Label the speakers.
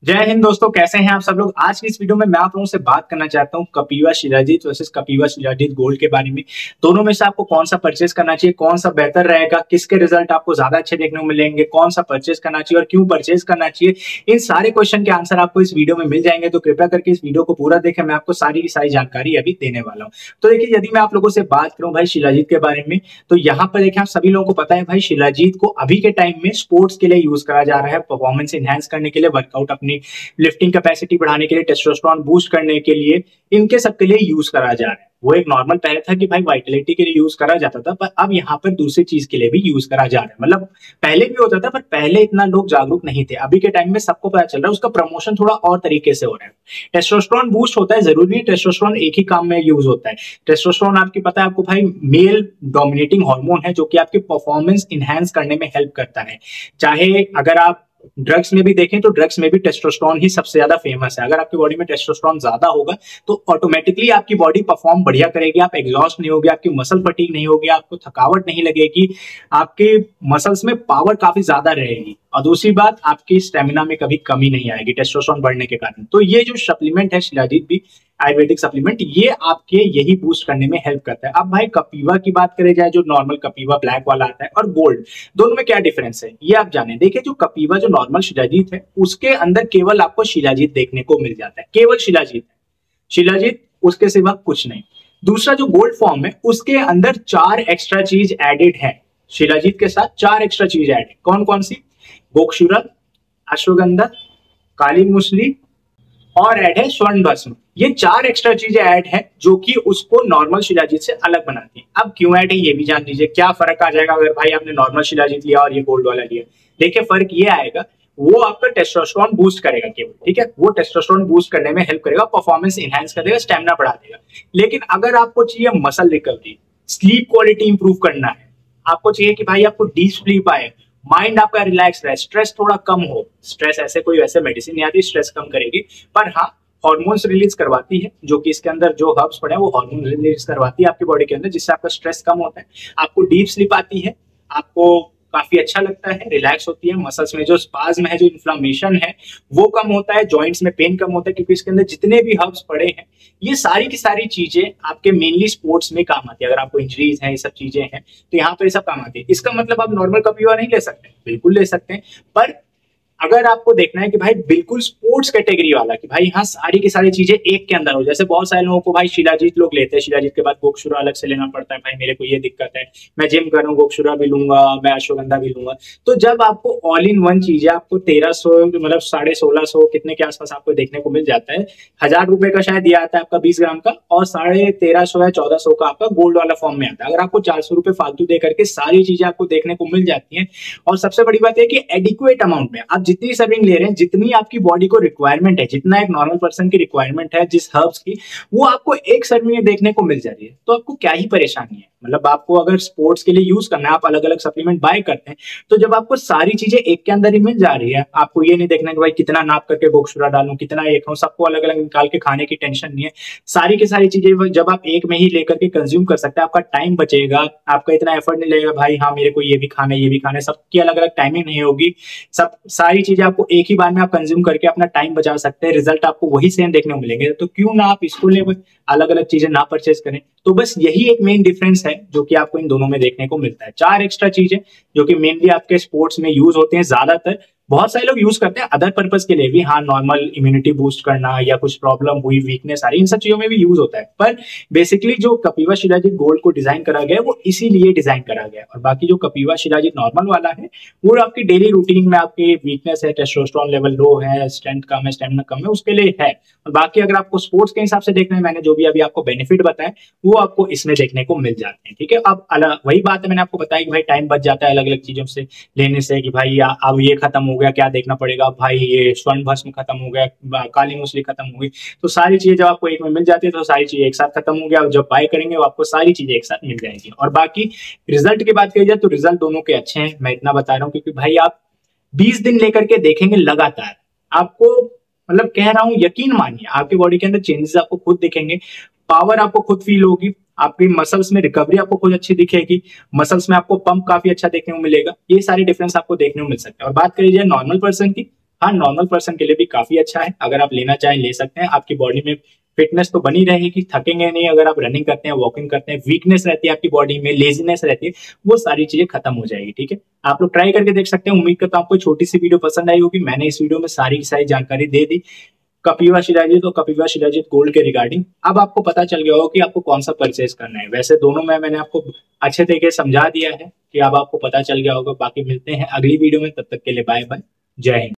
Speaker 1: जय हिंद दोस्तों, कैसे हैं आप सब लोग। आज की इस वीडियो में मैं आप लोगों से बात करना चाहता हूं कपिवा शिलाजीत वर्सेस कपिवा शिलाजीत गोल्ड के बारे में। दोनों में से आपको कौन सा परचेस करना चाहिए, कौन सा बेहतर रहेगा, किसके रिजल्ट आपको ज्यादा अच्छे देखने को मिलेंगे, कौन सा परचेस करना चाहिए और क्यों परचेस करना चाहिए, इन सारे क्वेश्चन के आंसर आपको इस वीडियो में मिल जाएंगे। तो कृपया करके इस वीडियो को पूरा देखें, मैं आपको सारी की सारी जानकारी अभी देने वाला हूँ। तो देखिए, यदि मैं आप लोगों से बात करूं भाई शिलाजीत के बारे में, तो यहाँ पर देखिए आप सभी लोगों को पता है भाई शिलाजीत को अभी के टाइम में स्पोर्ट्स के लिए यूज करा जा रहा है, परफॉर्मेंस एनहांस करने के लिए, वर्कआउट अपनी लिफ्टिंग कैपेसिटी बढ़ाने के लिए, टेस्टोस्टेरोन बूस्ट करने के लिए, इनके सब के लिए यूज करा जा रहा है। वो एक नॉर्मल पहले था कि भाई वाइटलिटी के लिए यूज करा जाता था, पर अब यहाँ पर दूसरी चीज के लिए भी यूज करा जा रहा है। मतलब पहले भी होता था, पर पहले इतना लोग जागरूक नहीं थे। अभी के टाइम में सबको पता चल रहा है, उसका प्रमोशन थोड़ा और तरीके से हो रहा है। टेस्टोस्टेरोन बूस्ट होता है, जरूरी नहीं टेस्टोस्टेरोन एक ही काम में यूज होता है। टेस्टोस्टेरोन आपकी पता है आपको भाई मेल डोमिनेटिंग हार्मोन है, जो कि आपकी परफॉर्मेंस इनहैंस करने में हेल्प करता है। चाहे अगर आप ड्रग्स में भी देखें तो ड्रग्स में भी टेस्टोस्टेरोन ही सबसे ज्यादा फेमस है। अगर आपकी बॉडी में टेस्टोस्टेरोन ज्यादा होगा तो ऑटोमेटिकली आपकी बॉडी परफॉर्म बढ़िया करेगी, आप एग्जॉस्ट नहीं होगी, आपकी मसल फटीग नहीं होगी, आपको थकावट नहीं लगेगी, आपके मसल्स में पावर काफी ज्यादा रहेगी, और दूसरी बात आपकी स्टेमिना में कभी कमी नहीं आएगी टेस्टोस्टेरोन बढ़ने के कारण। तो ये जो सप्लीमेंट है शिलाजीत भी आयुर्वेदिक सप्लीमेंट, ये आपके यही बूस्ट करने में हेल्प करता है। अब भाई कपिवा की बात करें जाए, जो नॉर्मल कपिवा ब्लैक वाला आता है और गोल्ड, दोनों में क्या डिफरेंस है ये आप जाने। देखिए, जो कपिवा जो नॉर्मल शिलाजीत है उसके अंदर केवल आपको शिलाजीत देखने को मिल जाता है, केवल शिलाजीत है, शिलाजीत उसके सिवा कुछ नहीं। दूसरा जो गोल्ड फॉर्म है उसके अंदर 4 एक्स्ट्रा चीज एडेड है, शिलाजीत के साथ 4 एक्स्ट्रा चीज एड है। कौन कौन सी? गोक्षुरा, अश्वगंधा, काली मूसली और ऐड है स्वर्ण भस्म। ये 4 एक्स्ट्रा चीजें ऐड है जो कि उसको नॉर्मल शिलाजीत से अलग बनाती है। अब क्यों ऐड है ये भी जान लीजिए। क्या फर्क आ जाएगा अगर भाई आपने नॉर्मल शिलाजीत लिया और ये गोल्ड वाला लिया? देखिए, फर्क ये आएगा, वो आपका टेस्टोस्टेरोन बूस्ट करेगा केवल, ठीक है, वो टेस्टोस्टेरोन बूस्ट करने में हेल्प करेगा, परफॉर्मेंस एनहांस कर देगा, स्टेमिना बढ़ा देगा। लेकिन अगर आपको चाहिए muscle recovery, sleep quality improve करना है, आपको चाहिए कि भाई आपको डीप स्लीप आए, माइंड आपका रिलैक्स रहे, स्ट्रेस थोड़ा कम हो, स्ट्रेस ऐसे कोई वैसे मेडिसिन नहीं आती स्ट्रेस कम करेगी, पर हाँ हार्मोन्स रिलीज करवाती है, जो कि इसके अंदर जो हर्ब्स पड़े हैं वो हार्मोन रिलीज करवाती है आपकी बॉडी के अंदर, जिससे आपका स्ट्रेस कम होता है, आपको डीप स्लीप आती है, आपको काफी अच्छा लगता है, रिलैक्स होती है, मसल्स में जो स्पाज्म है, जो इन्फ्लामेशन है वो कम होता है, जॉइंट्स में पेन कम होता है, क्योंकि इसके अंदर जितने भी हर्ब्स पड़े हैं ये सारी की सारी चीजें आपके मेनली स्पोर्ट्स में काम आती है। अगर आपको इंजरीज है, ये सब चीजें हैं, तो यहाँ पर ये सब काम आती है। इसका मतलब आप नॉर्मल कपिवा नहीं ले सकते, बिल्कुल ले सकते हैं, पर अगर आपको देखना है कि भाई बिल्कुल स्पोर्ट्स कैटेगरी वाला, कि भाई हाँ सारी की सारी चीजें एक के अंदर हो, जैसे बहुत सारे लोगों को भाई शिलाजीत लोग लेते हैं, शिलाजीत के बाद गोक्षुरा अलग से लेना पड़ता है, भाई मेरे को ये दिक्कत है, मैं जिम कर रहा हूँ, गोक्षुरा भी लूंगा, मैं अश्वगंधा भी लूंगा। तो जब आपको ऑल इन वन चीजें आपको 1300 मतलब 1650 कितने के आसपास आपको देखने को मिल जाता है, 1000 रुपए का शायद दिया आता है आपका 20 ग्राम का, और 1350 या 1400 का आपका गोल्ड वाला फॉर्म में आता है। अगर आपको 400 रुपए फालतू दे करके सारी चीजें आपको देखने को मिल जाती है, और सबसे बड़ी बात है कि एडिक्वेट अमाउंट में आप जितनी सर्विंग ले रहे हैं, जितनी आपकी बॉडी को रिक्वायरमेंट है, जितना एक नॉर्मल पर्सन की रिक्वायरमेंट है जिस हर्ब्स की, वो आपको एक सर्विंग में देखने को मिल जा रही है, तो आपको क्या ही परेशानी है। मतलब आपको अगर स्पोर्ट्स के लिए यूज करना है, आप अलग अलग सप्लीमेंट बाय करते हैं, तो जब आपको सारी चीजें एक के अंदर ही मिल जा रही है, आपको ये नहीं देखना कि भाई कितना नाप करके गोक्षुरा डालूं, कितना एक हूं, सबको अलग अलग निकाल के खाने की टेंशन नहीं है। सारी की सारी चीजें जब आप एक में ही लेकर के कंज्यूम कर सकते हैं, आपका टाइम बचेगा, आपका इतना एफर्ट नहीं लगेगा भाई हाँ मेरे को ये भी खाना है ये भी खाना है, सबकी अलग अलग टाइमिंग नहीं होगी, सब सारी चीजें आपको एक ही बार में आप कंज्यूम करके अपना टाइम बचा सकते हैं, रिजल्ट आपको वही सेम देखने को मिलेंगे। तो क्यों ना आप इसको ले अलग अलग चीजें ना परचेज करें। तो बस यही एक मेन डिफरेंस है जो कि आपको इन दोनों में देखने को मिलता है। 4 एक्स्ट्रा चीजें जो कि मेनली आपके स्पोर्ट्स में यूज होते हैं, ज्यादातर बहुत सारे लोग यूज करते हैं अदर पर्पस के लिए भी, हाँ नॉर्मल इम्यूनिटी बूस्ट करना या कुछ प्रॉब्लम हुई, वीकनेस आ रही, इन सब चीजों में भी यूज होता है। पर बेसिकली जो कपिवा शिलाजीत गोल्ड को डिजाइन करा गया है वो इसीलिए डिजाइन करा गया है, और बाकी जो कपिवा शिलाजीत नॉर्मल वाला है वो आपकी डेली रूटीन में आपकी वीकनेस है, टेस्टोस्टेरोन लेवल लो है, स्ट्रेंथ कम है, स्टेमिना कम है, उसके लिए है। और बाकी अगर आपको स्पोर्ट्स के हिसाब से देखना है, मैंने जो भी अभी आपको बेनिफिट बताया वो आपको इसमें देखने को मिल जाते हैं, ठीक है। अब अलग वही बात है, मैंने आपको बताया कि भाई टाइम बच जाता है अलग अलग चीजों से लेने से, कि भाई अब ये खत्म हो गया क्या देखना पड़ेगा, भाई ये स्वर्ण भस्म खत्म हो गया, काली मूसली खत्म हो गई, तो सारी चीजें जब आपको एक में मिल जाती है तो सारी चीजें एक साथ खत्म हो गया, जब बाय करेंगे वो आपको सारी चीजें एक साथ मिल जाएंगी। और बाकी रिजल्ट की बात करी जाए तो रिजल्ट दोनों के अच्छे हैं, मैं इतना बता रहा हूँ क्योंकि भाई आप 20 दिन लेकर के देखेंगे लगातार, आपको मतलब कह रहा हूं यकीन मानिए, आपकी बॉडी के अंदर चेंजेस आपको खुद दिखेंगे, पावर आपको खुद फील होगी, आपकी मसल्स में रिकवरी आपको खुद अच्छी दिखेगी, मसल्स में आपको पंप काफी अच्छा देखने को मिलेगा, ये सारी डिफरेंस आपको देखने को मिल सकता है। और बात करी जाए नॉर्मल पर्सन की, हाँ, नॉर्मल पर्सन के लिए भी काफी अच्छा है, अगर आप लेना चाहें ले सकते हैं। आपकी बॉडी में फिटनेस तो बनी रहेगी, थकेंगे नहीं। अगर आप रनिंग करते हैं, वॉकिंग करते हैं, वीकनेस रहती है आपकी बॉडी में, लेजीनेस रहती है, वो सारी चीजें खत्म हो जाएगी। ठीक है, आप लोग ट्राई करके देख सकते हैं। उम्मीद करता हूँ आपको छोटी सी वीडियो पसंद आई होगी। मैंने इस वीडियो में सारी की सारी जानकारी दे दी कपिवा शिलाजीत और कपिवा शिलाजीत गोल्ड के रिगार्डिंग। अब आपको पता चल गया होगा कि आपको कौन सा परचेज करना है। वैसे दोनों में मैंने आपको अच्छे तरीके से समझा दिया है कि अब आपको पता चल गया होगा। बाकी मिलते हैं अगली वीडियो में, तब तक के लिए बाय बाय, जय हिंद।